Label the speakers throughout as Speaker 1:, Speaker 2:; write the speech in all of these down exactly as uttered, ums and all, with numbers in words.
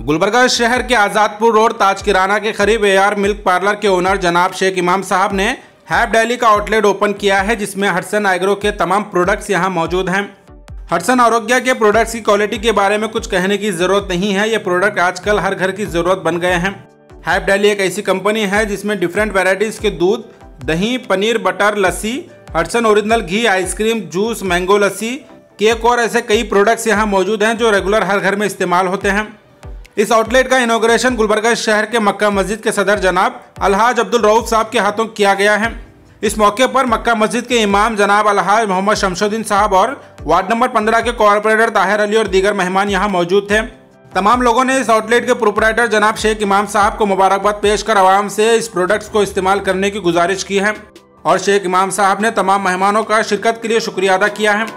Speaker 1: गुलबर्गा शहर के आज़ादपुर रोड ताज किराना के करीब ए आर मिल्क पार्लर के ओनर जनाब शेख इमाम साहब ने हैप डेली का आउटलेट ओपन किया है, जिसमें हटसन एग्रो के तमाम प्रोडक्ट्स यहां मौजूद हैं। हटसन आरोग्य के प्रोडक्ट्स की क्वालिटी के बारे में कुछ कहने की ज़रूरत नहीं है, ये प्रोडक्ट आजकल हर घर की ज़रूरत बन गए हैं। हैप डेली एक ऐसी कंपनी है जिसमें डिफरेंट वेराइटीज़ के दूध, दही, paneer, butter, lassi, Hatsun original ghee, ice cream, juice, mango lassi, cake और ऐसे कई प्रोडक्ट्स यहां मौजूद हैं जो रेगुलर हर घर में इस्तेमाल होते हैं। इस आउटलेट का इनॉग्रेशन गुलबर्गा शहर के मक्का मस्जिद के सदर जनाब अलहाज अब्दुल रऊफ साहब के हाथों किया गया है। इस मौके पर मक्का मस्जिद के इमाम जनाब अलहाज मोहम्मद शमशुद्दीन साहब और वार्ड नंबर पंद्रह के कॉर्पोरेटर ताहिर अली और दीगर मेहमान यहां मौजूद थे। तमाम लोगों ने इस आउटलेट के प्रोपराइटर जनाब शेख इमाम साहब को मुबारकबाद पेश कर आवाम से इस प्रोडक्ट्स को इस्तेमाल करने की गुजारिश की है और शेख इमाम साहब ने तमाम मेहमानों का शिरकत के लिए शुक्रिया अदा किया है।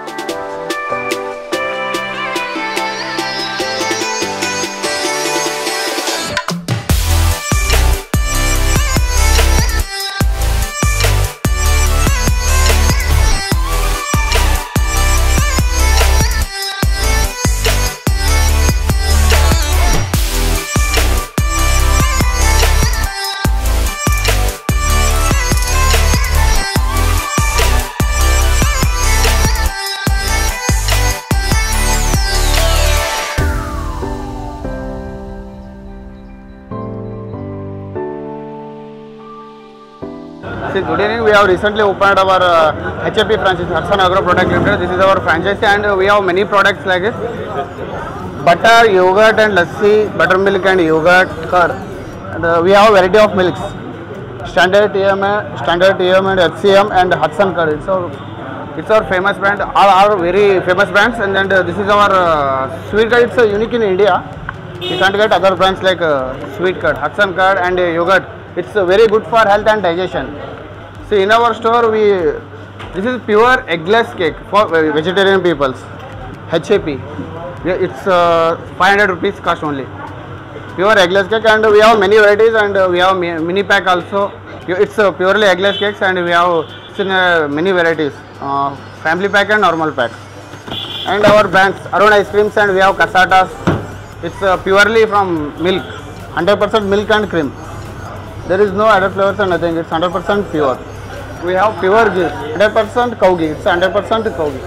Speaker 2: Good evening. We have recently opened our uh, H A P franchise, Hutson Agro Product Limited. This is our franchise, and we have many products like this: butter, yogurt, and lassi, buttermilk and yogurt, curd. And uh, we have a variety of milks: standard T M, standard T M, and H C M, and Hutson curd. It's our, it's our famous brand. All are very famous brands, and then uh, this is our uh, sweet curd. It's uh, unique in India. You can't get other brands like uh, sweet curd, Hutson curd, and uh, yogurt. It's uh, very good for health and digestion. See, in our store, we this is pure eggless cake for vegetarian peoples. H A P. It's uh, five hundred rupees cost only. Pure eggless cake, and we have many varieties, and uh, we have mini pack also. It's uh, purely eggless cakes, and we have it's in, uh, many varieties. Uh, family pack and normal pack. And our brands, Arun ice creams, and we have casatas. It's uh, purely from milk, one hundred percent milk and cream. There is no added flavors and nothing. It's one hundred percent pure. We have pure ghee, one hundred percent cow ghee. It's one hundred percent cow ghee.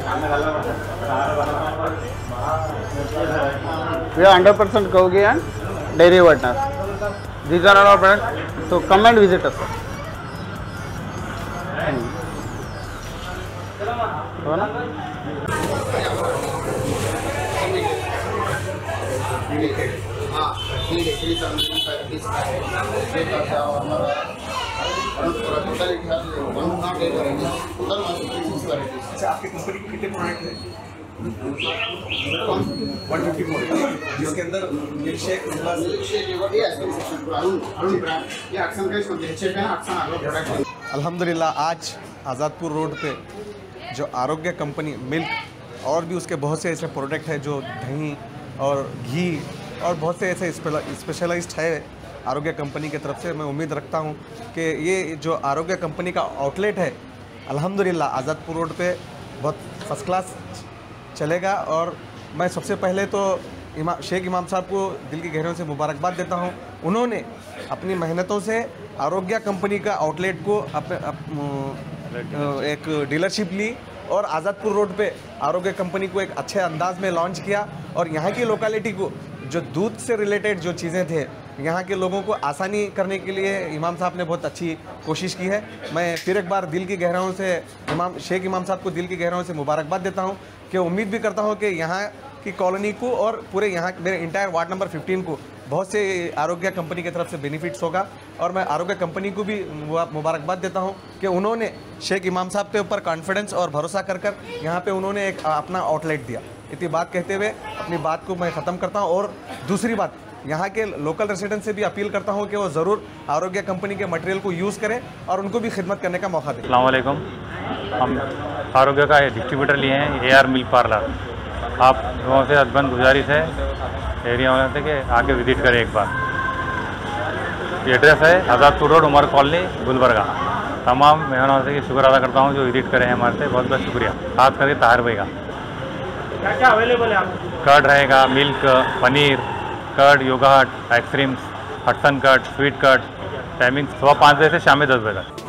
Speaker 2: We have one hundred percent cow ghee and dairy whitener. These are all our products. So come and visit us. Hmm.
Speaker 3: अच्छा, आपकी company के कितने product हैं? One fifty product, जिसके अंदर milk shake,
Speaker 4: अल्हम्दुलिल्लाह आज Azadpur road पे जो आरोग्य कंपनी मिल्क और भी उसके बहुत से ऐसे प्रोडक्ट हैं जो दही और घी और बहुत से ऐसे स्पेशलाइज्ड है आरोग्य कंपनी की तरफ से। मैं उम्मीद रखता हूँ कि ये जो आरोग्य कंपनी का आउटलेट है अल्हम्दुलिल्लाह आज़ादपुर रोड पे बहुत फर्स्ट क्लास चलेगा। और मैं सबसे पहले तो इमा शेख इमाम साहब को दिल की गहराइयों से मुबारकबाद देता हूँ। उन्होंने अपनी मेहनतों से आरोग्य कंपनी का आउटलेट को अपने अप, एक डीलरशिप ली और आज़ादपुर रोड पे आरोग्य कंपनी को एक अच्छे अंदाज में लॉन्च किया और यहाँ की लोकेलिटी को जो दूध से रिलेटेड जो चीज़ें थे यहाँ के लोगों को आसानी करने के लिए इमाम साहब ने बहुत अच्छी कोशिश की है। मैं फिर एक बार दिल की गहराइयों से इमाम शेख इमाम साहब को दिल की गहराइयों से मुबारकबाद देता हूँ कि उम्मीद भी करता हूँ कि यहाँ की कॉलोनी को और पूरे यहाँ मेरे इंटायर वार्ड नंबर पंद्रह को बहुत से आरोग्य कंपनी की तरफ से बेनिफिट्स होगा। और मैं आरोग्य कंपनी को भी मुबारकबाद देता हूँ कि उन्होंने शेख इमाम साहब के ऊपर कॉन्फिडेंस और भरोसा कर कर यहाँ पे उन्होंने एक अपना आउटलेट दिया। इतनी बात कहते हुए अपनी बात को मैं ख़त्म करता हूँ। और दूसरी बात, यहाँ के लोकल रेसिडेंट से भी अपील करता हूँ कि वो ज़रूर आरोग्य कंपनी के मटेरियल को यूज़ करें और उनको भी खिदमत करने का मौका दें।
Speaker 5: अस्सलाम वालेकुम। हम आरोग्य का डिस्ट्रीब्यूटर लिए हैं ए आर मिल्क पार्लर। आप लोगों से अदबन गुजारिश है एरिया वाले से कि आके विजिट करें एक बार। ये एड्रेस है आज़ादपुर रोड, उमर कॉलोनी, गुलबर्गा। तमाम मेहमानों से शुक्र अदा करता हूँ जो विजिट करें हमारे से, बहुत बहुत शुक्रिया। खास करके ताहिर भाई का।
Speaker 3: क्या क्या अवेलेबल है आपको?
Speaker 5: कर्ड रहेगा, milk, paneer, curd, yogurt, ice creams, Hatsun curd, sweet curd, timing सुबह पाँच बजे से शाम में दस बजे तक।